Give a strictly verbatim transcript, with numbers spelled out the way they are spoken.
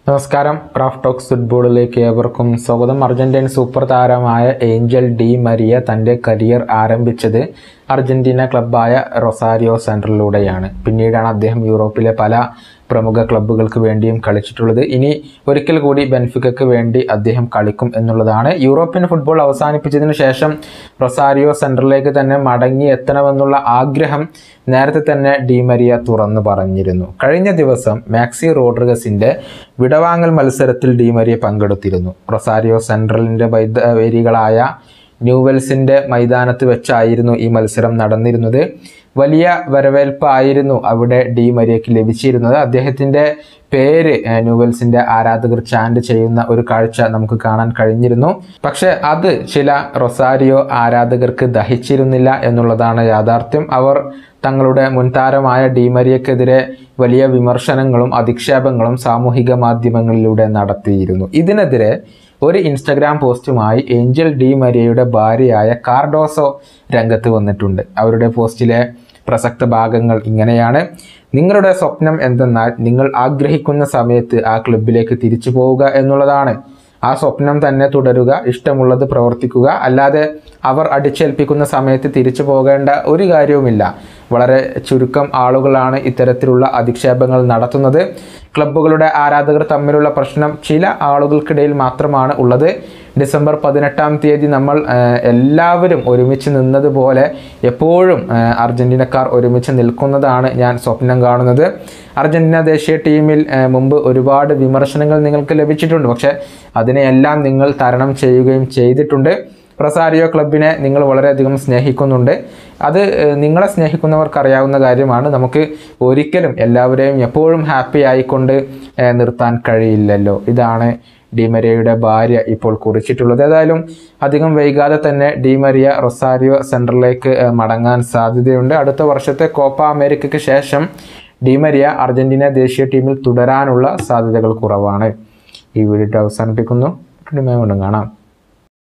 നമസ്കാരം, craft talks ഫുട്ബോളിലേക്ക് ഏവർക്കും സ്വാഗതം. അർജന്റീൻ സൂപ്പർ താരമായ ഏഞ്ചൽ ഡി മരിയ തൻ്റെ കരിയർ ആരംഭിച്ചത് അർജന്റീന ക്ലബ്ബായ റൊസാരിയോ സെൻട്രലിലൂടെയാണ്. പിന്നീടാണ് അദ്ദേഹം യൂറോപ്പിലെ പല പ്രമുഖ ക്ലബ്ബുകൾക്ക് വേണ്ടിയും കളിച്ചിട്ടുള്ളത്. ഇനി ഒരിക്കൽ കൂടി ബെൻഫിക്കയ്ക്ക് വേണ്ടി അദ്ദേഹം കളിക്കും എന്നുള്ളതാണ്. യൂറോപ്യൻ ഫുട്ബോൾ അവസാനിപ്പിച്ചതിന് ശേഷം റൊസാരിയോ സെൻട്രലിലേക്ക് തന്നെ മടങ്ങി എത്തണമെന്നുള്ള ആഗ്രഹം നേരത്തെ തന്നെ ഡി മരിയ തുറന്നു പറഞ്ഞിരുന്നു. കഴിഞ്ഞ ദിവസം മാക്സി റോഡ്രിഗസിൻ്റെ വിടവാങ്ങൽ മത്സരത്തിൽ ഡി മരിയ പങ്കെടുത്തിരുന്നു. റൊസാരിയോ സെൻട്രലിൻ്റെ വൈരികളായ ന്യൂവെൽസിൻ്റെ മൈതാനത്ത് വെച്ചായിരുന്നു ഈ മത്സരം നടന്നിരുന്നത്. വലിയ വരവേൽപ്പായിരുന്നു അവിടെ ഡി മരിയയ്ക്ക് ലഭിച്ചിരുന്നത്. അദ്ദേഹത്തിൻ്റെ പേര് ന്യൂവെൽസിൻ്റെ ആരാധകർ ചാൻഡ് ചെയ്യുന്ന ഒരു കാഴ്ച നമുക്ക് കാണാൻ കഴിഞ്ഞിരുന്നു. പക്ഷേ അത് ചില റൊസാരിയോ ആരാധകർക്ക് ദഹിച്ചിരുന്നില്ല എന്നുള്ളതാണ് യാഥാർത്ഥ്യം. അവർ തങ്ങളുടെ മുൻതാരമായ ഡി മരിയക്കെതിരെ വലിയ വിമർശനങ്ങളും അധിക്ഷേപങ്ങളും സാമൂഹിക മാധ്യമങ്ങളിലൂടെ നടത്തിയിരുന്നു. ഇതിനെതിരെ ഒരു ഇൻസ്റ്റഗ്രാം പോസ്റ്റുമായി ഏഞ്ചൽ ഡി മരിയയുടെ ഭാര്യയായ കാർഡോസോ രംഗത്ത് വന്നിട്ടുണ്ട്. അവരുടെ പോസ്റ്റിലെ പ്രസക്ത ഭാഗങ്ങൾ ഇങ്ങനെയാണ്: നിങ്ങളുടെ സ്വപ്നം എന്തെന്നാൽ നിങ്ങൾ ആഗ്രഹിക്കുന്ന സമയത്ത് ആ ക്ലബിലേക്ക് തിരിച്ചു പോവുക എന്നുള്ളതാണ്. ആ സ്വപ്നം തന്നെ തുടരുക, ഇഷ്ടമുള്ളത് പ്രവർത്തിക്കുക, അല്ലാതെ അവർ അടിച്ചേൽപ്പിക്കുന്ന സമയത്ത് തിരിച്ചു പോകേണ്ട ഒരു കാര്യവുമില്ല. വളരെ ചുരുക്കം ആളുകളാണ് ഇത്തരത്തിലുള്ള അധിക്ഷേപങ്ങൾ നടത്തുന്നത്. ക്ലബ്ബുകളുടെ ആരാധകർ തമ്മിലുള്ള പ്രശ്നം ചില ആളുകൾക്കിടയിൽ മാത്രമാണ് ഉള്ളത്. ഡിസംബർ പതിനെട്ടാം തീയതി നമ്മൾ എല്ലാവരും ഒരുമിച്ച് നിന്നതുപോലെ എപ്പോഴും അർജന്റീനക്കാർ ഒരുമിച്ച് നിൽക്കുന്നതാണ് ഞാൻ സ്വപ്നം കാണുന്നത്. അർജന്റീന ദേശീയ ടീമിൽ മുമ്പ് ഒരുപാട് വിമർശനങ്ങൾ നിങ്ങൾക്ക് ലഭിച്ചിട്ടുണ്ട്. പക്ഷേ അതിനെയെല്ലാം നിങ്ങൾ തരണം ചെയ്യുകയും ചെയ്തിട്ടുണ്ട്. റൊസാരിയോ ക്ലബിനെ നിങ്ങൾ വളരെയധികം സ്നേഹിക്കുന്നുണ്ട്. അത് നിങ്ങളെ സ്നേഹിക്കുന്നവർക്കറിയാവുന്ന കാര്യമാണ്. നമുക്ക് ഒരിക്കലും എല്ലാവരെയും എപ്പോഴും ഹാപ്പി ആയിക്കൊണ്ട് നിർത്താൻ കഴിയില്ലല്ലോ. ഇതാണ് ഡി മരിയയുടെ ഭാര്യ ഇപ്പോൾ കുറിച്ചിട്ടുള്ളത്. ഏതായാലും അധികം വൈകാതെ തന്നെ ഡി മരിയ റൊസാരിയോ സെൻട്രലിലേക്ക് മടങ്ങാൻ സാധ്യതയുണ്ട്. അടുത്ത വർഷത്തെ കോപ്പ അമേരിക്കയ്ക്ക് ശേഷം ഡി മരിയ അർജന്റീന ദേശീയ ടീമിൽ തുടരാനുള്ള സാധ്യതകൾ കുറവാണ്. ഈ വീഡിയോ അവസാനിപ്പിക്കുന്നു. വീണ്ടും കാണാം.